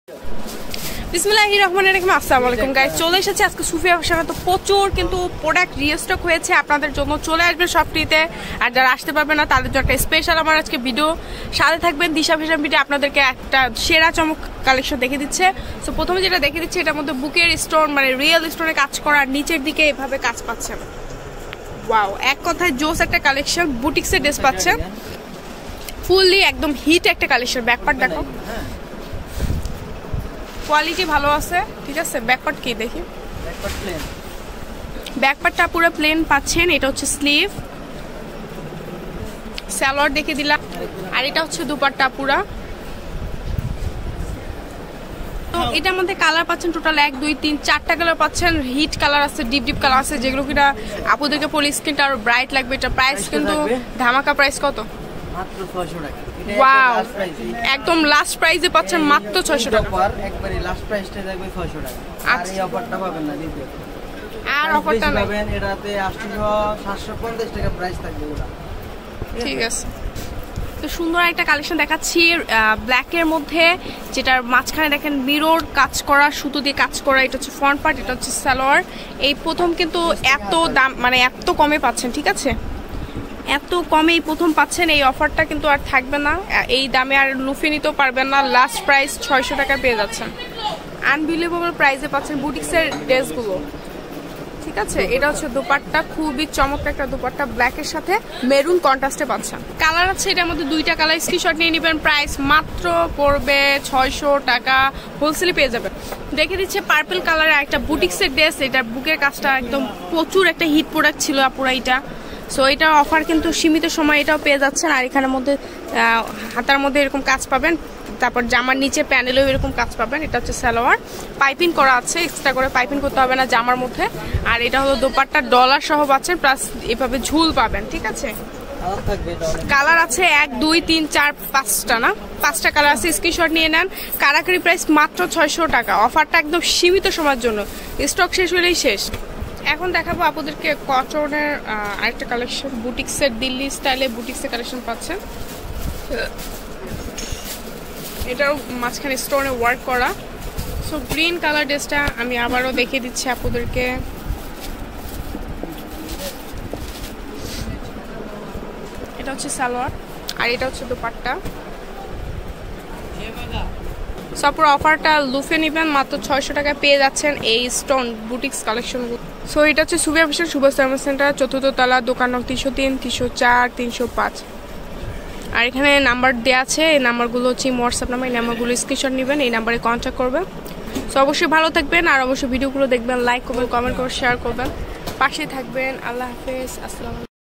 বিসমিল্লাহির রহমানির রহিম। আসসালামু আলাইকুম গাইস, চলে এসেছে আজকে সুফিয়া ফ্যাশনে। তো প্রচুর কিন্তু প্রোডাক্ট রিস্টক হয়েছে আপনাদের জন্য, চলে আসবে শপটিতে। আর যারা আসতে পারবে না তাদের জন্য একটা স্পেশাল আমার আজকে ভিডিও। সাথে থাকবেন দিশা ফ্যাশন ভিডিও, আপনাদেরকে একটা সেরা চমক কালেকশন দেখে দিচ্ছে। সো প্রথমে যেটা দেখে দিচ্ছে, এটার মধ্যে বুকের স্টোন মানে রিয়েল স্টোনে কাজ করা, নিচের দিকে এভাবে কাজ পাচ্ছেন। ওয়াও, এক কথায় জোস একটা কালেকশন। বুটিক্সের ড্রেস পাচ্ছেন, ফুললি একদম হিট একটা কালেকশন। ব্যাকপার্ট দেখো, কোয়ালিটি ভালো আছে, ঠিক আছে। ব্যাকপার্ট কি দেখি, ব্যাকপার্টটা পুরো প্লেন পাচ্ছেন। এটা হচ্ছে স্লিভ, সালোয়ার দেখে দিলাম। আর এটা হচ্ছে দুপাট্টা পুরা। তো এটার মধ্যে কালার পাচ্ছেন টোটাল 1 2 3 4টা কালার পাচ্ছেন। হিট কালার আছে, ডিপ ডিপ কালার আছে, যেগুলো কিনা আপুদেরকে পরে স্কিনটা আরো ব্রাইট লাগবে। এটা প্রাইস কিন্তু ধামাকা প্রাইস, কত? মাত্র 600 টাকা। ওয়াও, একদম লাস্ট প্রাইসে পাচ্ছেন মাত্র 600 টাকা। একবারে লাস্ট প্রাইসটা থাকবে 600 টাকা। আর এই অফারটা পাবেন না দিতে। আর অফারটা পাবেন এটাতে 750 টাকা প্রাইস থাকবে ওটা। ঠিক আছে। তো সুন্দর একটা কালেকশন দেখাচ্ছি ব্ল্যাক এর মধ্যে, যেটার মাঝখানে দেখেন মিরর কাজ করা, সুতো দিয়ে কাজ করা। এটা হচ্ছে ফ্রন্ট পার্ট, এটা হচ্ছে সালোয়ার। এই প্রথম কিন্তু এত দাম মানে এত কমে পাচ্ছেন, ঠিক আছে। এত কমে এই প্রথম পাচ্ছেন। এই অফারটা কিন্তু আর থাকবে না, এই দামে আর লুফে নিতেও পারবেন না। লাস্ট প্রাইস 600 টাকা পেয়ে যাচ্ছেন। আনবিলিভেবল প্রাইসে পাচ্ছেন বুটিক্সের ড্রেসগুলো, ঠিক আছে। এটা হচ্ছে দুপাট্টা, খুবই চমৎকার একটা দুপাট্টা, ব্ল্যাকের সাথে মেরুন কন্ট্রাস্টে পাচ্ছেন। কালার আছে এটার মধ্যে 2টা কালার। স্ক্রিনশট নিয়ে নেবেন। প্রাইস মাত্র পড়বে 600 টাকা, হোলসেলে পেয়ে যাবেন। দেখে দিচ্ছে পার্পল কালারের একটা বুটিক্সের ড্রেস। এটার বুকের কাজটা একদম প্রচুর একটা হিট প্রোডাক্ট ছিল আপুরা এটা। সো এটার অফার কিন্তু সীমিত সময়, এটাও পেয়ে যাচ্ছেন। আর এখানের মধ্যে হাতার মধ্যে এরকম কাজ পাবেন, তারপর জামার নিচে প্যানেলেও এরকম কাজ পাবেন। এটা হচ্ছে সালোয়ার, পাইপিং করা আছে, এক্সট্রা করে পাইপিং করতে হবে না জামার মধ্যে। আর এটা হলো দোপাট্টা, ডলার সহ পাচ্ছেন, প্লাস এভাবে ঝুল পাবেন, ঠিক আছে। কালার আছে 1 2 3 4 5টা না, 5টা কালার আছে। স্ক্রিনশট নিয়ে নেন। কারাকারি প্রাইস মাত্র 600 টাকা। অফারটা একদম সীমিত সময়ের জন্য, স্টক শেষ হলেই শেষ। এখন দেখাবো আপনাদেরকে কটনের আরেকটা কালেকশন। বুটিক্সের দিল্লি স্টাইলে বুটিক্সের কালেকশন পাচ্ছেন। এটাও মাঝখানে স্টোনে ওয়ার্ক করা। সো গ্রিন কালার ড্রেসটা আমি আবারও দেখিয়ে দিচ্ছি আপনাদেরকে। এটা হচ্ছে সালোয়ার, আর এটা হচ্ছে দুপাট্টা। সপুর অফারটা লুফে নেবেন, মাত্র 600 টাকায় পেয়ে যাচ্ছেন এই স্টোন বুটিক্স কালেকশনগুলো। সো এটা হচ্ছে Sufiya fashion Shubho service centre, 4th তলা, দোকান নং 303 304 305। আর এখানে নাম্বার দেওয়া আছে, এই নাম্বারগুলো হচ্ছে হোয়াটসঅ্যাপ নাম্বার। এই নাম্বারগুলো স্ক্রিনশট নেবেন, এই নাম্বারে কন্ট্যাক্ট করবেন। সো অবশ্যই ভালো থাকবেন, আর অবশ্যই ভিডিওগুলো দেখবেন, লাইক করবেন, কমেন্ট করবেন, শেয়ার করবেন, পাশেই থাকবেন। আল্লাহ হাফেজ, আসসালামু আলাইকুম।